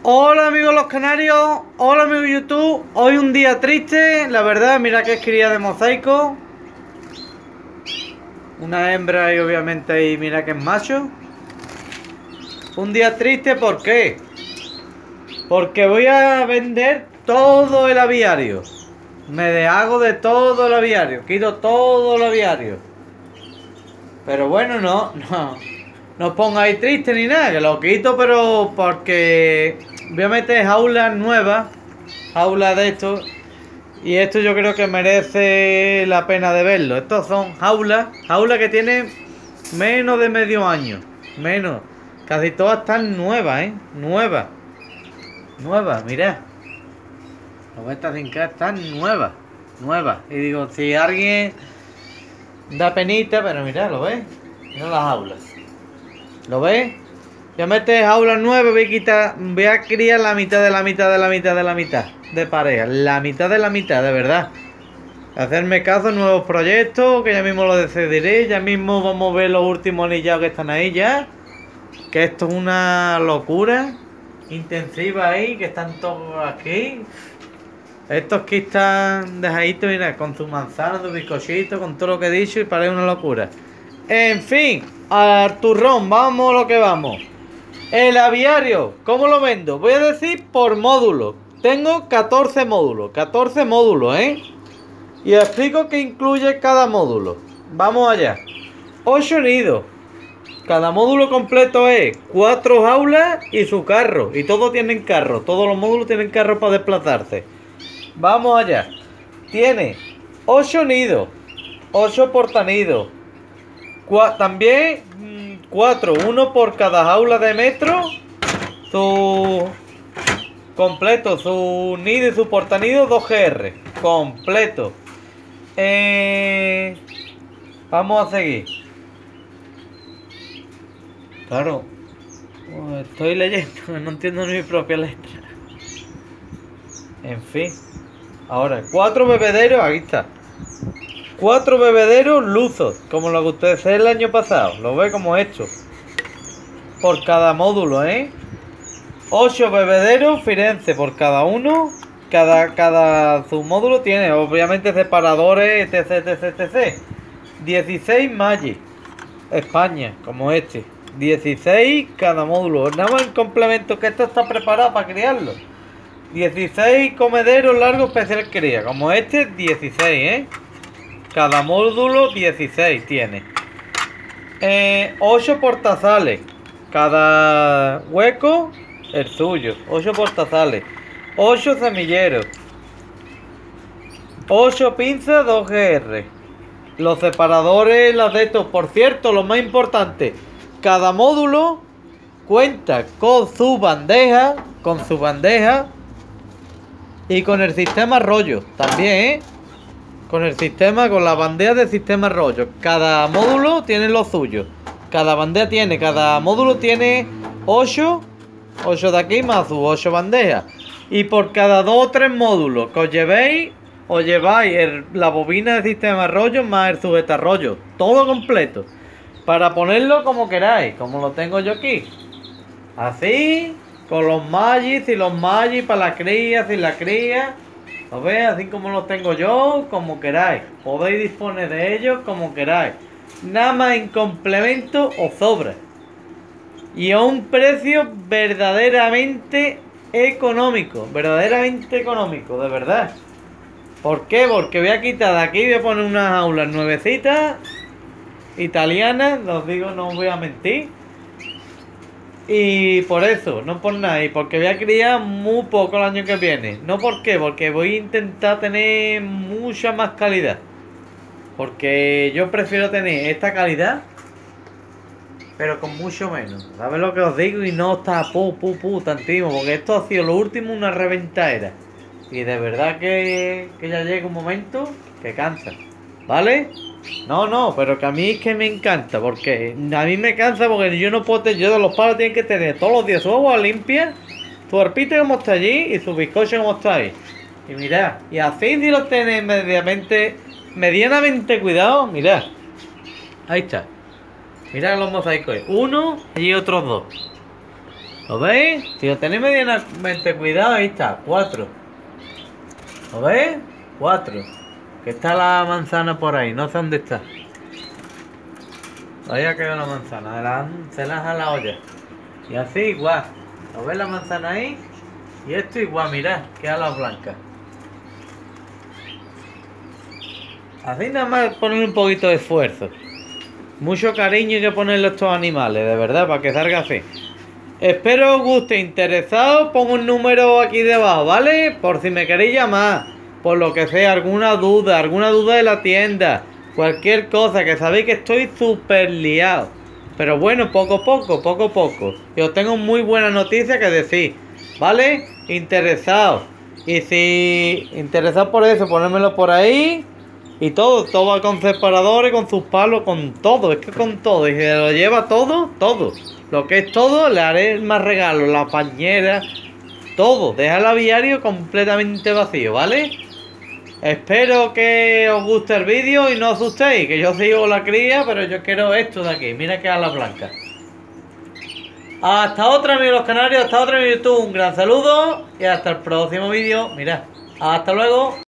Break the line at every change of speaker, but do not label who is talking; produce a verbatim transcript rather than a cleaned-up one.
Hola amigos los canarios, hola amigos YouTube. Hoy un día triste, la verdad, mira que es cría de mosaico. Una hembra y obviamente ahí mira que es macho. Un día triste, ¿por qué? Porque voy a vender todo el aviario. Me deshago de todo el aviario, quito todo el aviario. Pero bueno, no, no, no os pongáis triste ni nada, que lo quito, pero porque voy a meter jaulas nuevas, jaulas de estos, y esto yo creo que merece la pena de verlo. Estos son jaulas, jaulas que tienen menos de medio año, menos, casi todas están nuevas, ¿eh? Nuevas, nuevas, mirad. Estas cinco están nuevas, nuevas. Y digo, si alguien da penita, pero mirad, ¿lo ves? Mira las jaulas. ¿Lo ves? Voy a meter jaulas nuevas, voy a quitar, voy a criar la mitad de la mitad de la mitad de la mitad de pareja. La mitad de la mitad, de verdad. Hacerme caso, nuevos proyectos, que ya mismo lo decidiré. Ya mismo vamos a ver los últimos anillados que están ahí ya. Que esto es una locura intensiva ahí, que están todos aquí. Estos que están dejaditos, mira, con su manzana, su bizcochito, con todo lo que he dicho, y parece una locura. En fin, al turrón, vamos a lo que vamos. El aviario, ¿cómo lo vendo? Voy a decir por módulo. Tengo catorce módulos, catorce módulos, ¿eh? Y explico qué incluye cada módulo. Vamos allá. ocho nidos. Cada módulo completo es cuatro jaulas y su carro. Y todos tienen carro, todos los módulos tienen carro para desplazarse. Vamos allá. Tiene ocho nidos, ocho portanidos. También cuatro, uno por cada jaula de metro. Su completo, su nido y su portanido dos G R. Completo. Eh, vamos a seguir. Claro, estoy leyendo, no entiendo ni mi propia letra. En fin. Ahora, cuatro bebederos, aquí está. Cuatro bebederos luzos, como lo que ustedes hicieron el año pasado. Lo ve como hecho. Por cada módulo, ¿eh? Ocho bebederos Firenze por cada uno. Cada, cada submódulo tiene, obviamente, separadores, etc, etc, etc. dieciséis Magic. España, como este. dieciséis cada módulo. Nada más en complemento, que esto está preparado para criarlo. dieciséis comederos largos especial cría, como este, dieciséis, ¿eh? Cada módulo dieciséis tiene. Eh, ocho portazales. Cada hueco el suyo. ocho portazales. ocho semilleros. ocho pinzas dos G R. Los separadores, las de estos. Por cierto, lo más importante. Cada módulo cuenta con su bandeja. Con su bandeja. Y con el sistema rollo también, ¿eh? Con el sistema, con la bandeja del sistema rollo. Cada módulo tiene lo suyo. Cada bandeja tiene, cada módulo tiene ocho. ocho de aquí más sus ocho bandejas. Y por cada dos o tres módulos que os llevéis, os lleváis el, la bobina del sistema rollo más el sujetarrollo. Todo completo. Para ponerlo como queráis, como lo tengo yo aquí. Así. Con los magis y los magis para la cría, sin la cría. ¿Lo veis? Así como los tengo yo, como queráis. Podéis disponer de ellos como queráis. Nada más en complemento os sobra. Y a un precio verdaderamente económico. Verdaderamente económico, de verdad. ¿Por qué? Porque voy a quitar de aquí, voy a poner unas aulas nuevecitas. Italianas, os digo, no os voy a mentir. Y por eso, no por nada, y porque voy a criar muy poco el año que viene. No por qué, porque voy a intentar tener mucha más calidad. Porque yo prefiero tener esta calidad, pero con mucho menos. ¿Sabes lo que os digo? Y no está pu, pu, pu, tantísimo. Porque esto ha sido lo último, una reventadera. Y de verdad que, que ya llega un momento que cansa. ¿Vale? No, no, pero que a mí es que me encanta, porque a mí me cansa porque yo no puedo tener, yo de los palos tienen que tener todos los días su agua limpia, su arpita como está allí y su bizcocho como está ahí. Y mirad, y así si los tenéis medianamente, medianamente cuidado, mirad. Ahí está. Mirad los mosaicos, uno y otros dos. ¿Lo veis? Si lo tenéis medianamente cuidado, ahí está, cuatro. ¿Lo veis? Cuatro. Que está la manzana por ahí, no sé dónde está. Ahí ha quedado la manzana, de la, se las a la olla. Y así igual. ¿Lo ves la manzana ahí? Y esto igual, mirad, queda la blanca. Así nada más poner un poquito de esfuerzo. Mucho cariño hay que ponerle a estos animales, de verdad, para que salga así. Espero os guste, interesados, pongo un número aquí debajo, ¿vale? Por si me queréis llamar, por lo que sea, alguna duda, alguna duda de la tienda, cualquier cosa, que sabéis que estoy súper liado. Pero bueno, poco a poco, poco a poco. Y os tengo muy buena noticia que decir, ¿vale? Interesados. Y si interesados por eso, ponérmelo por ahí. Y todo, todo va con separadores, con sus palos, con todo, es que con todo. Y si se lo lleva todo, todo. Lo que es todo, le haré más regalos, la pañera, todo. Deja el aviario completamente vacío, ¿vale? Espero que os guste el vídeo y no os asustéis, que yo sigo la cría, pero yo quiero esto de aquí. Mira que a la blanca. Hasta otra, amigos los canarios, hasta otra en YouTube. Un gran saludo y hasta el próximo vídeo. Mirad, hasta luego.